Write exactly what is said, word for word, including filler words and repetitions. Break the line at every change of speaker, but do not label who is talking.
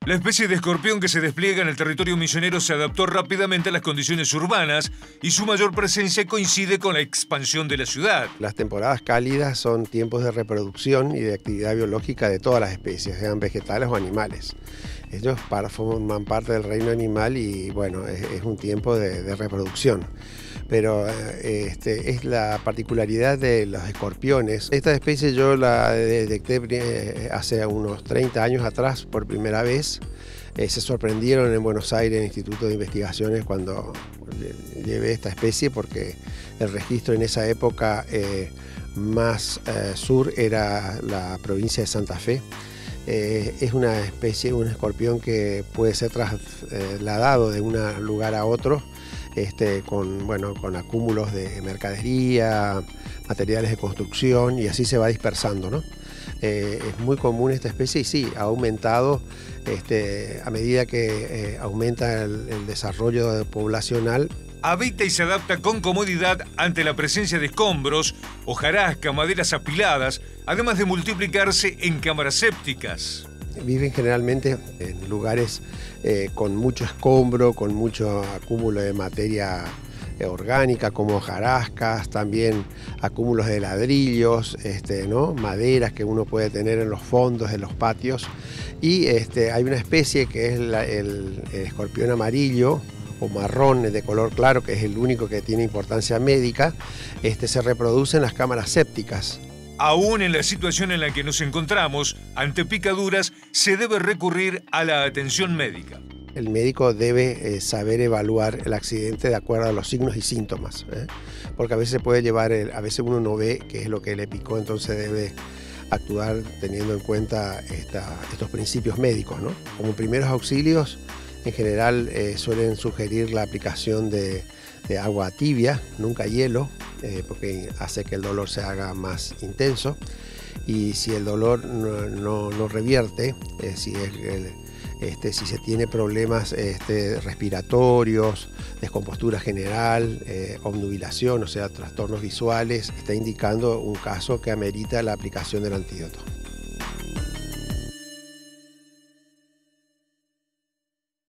La especie de escorpión que se despliega en el territorio misionero se adaptó rápidamente a las condiciones urbanas y su mayor presencia coincide con la expansión de la ciudad.
Las temporadas cálidas son tiempos de reproducción y de actividad biológica de todas las especies, sean vegetales o animales. Ellos forman parte del reino animal y bueno, es, es un tiempo de, de reproducción. Pero este, es la particularidad de los escorpiones. Esta especie yo la detecté hace unos treinta años atrás por primera vez. Eh, se sorprendieron en Buenos Aires, en el Instituto de Investigaciones, cuando llevé esta especie, porque el registro en esa época eh, más eh, sur era la provincia de Santa Fe. Eh, es una especie, un escorpión que puede ser trasladado de un lugar a otro. Este, con, bueno, con acúmulos de mercadería, materiales de construcción, y así se va dispersando, ¿no? Eh, es muy común esta especie y sí, ha aumentado este, a medida que eh, aumenta el, el desarrollo poblacional.
Habita y se adapta con comodidad ante la presencia de escombros, hojarasca, maderas apiladas, además de multiplicarse en cámaras sépticas.
Viven generalmente en lugares eh, con mucho escombro, con mucho acúmulo de materia eh, orgánica, como hojarascas, también acúmulos de ladrillos, este, ¿no? maderas que uno puede tener en los fondos de los patios. Y este, hay una especie que es la, el, el escorpión amarillo o marrón de color claro, que es el único que tiene importancia médica. Este, se reproduce en las cámaras sépticas.
Aún en la situación en la que nos encontramos, ante picaduras, se debe recurrir a la atención médica.
El médico debe eh, saber evaluar el accidente de acuerdo a los signos y síntomas, ¿eh? porque a veces puede llevar, el, a veces uno no ve qué es lo que le picó, entonces debe actuar teniendo en cuenta esta, estos principios médicos, ¿no? Como primeros auxilios, en general eh, suelen sugerir la aplicación de, de agua tibia, nunca hielo, eh, porque hace que el dolor se haga más intenso. Y si el dolor no, no, no revierte, eh, si, es el, este, si se tiene problemas este, respiratorios, descompostura general, eh, obnubilación, o sea, trastornos visuales, está indicando un caso que amerita la aplicación del antídoto.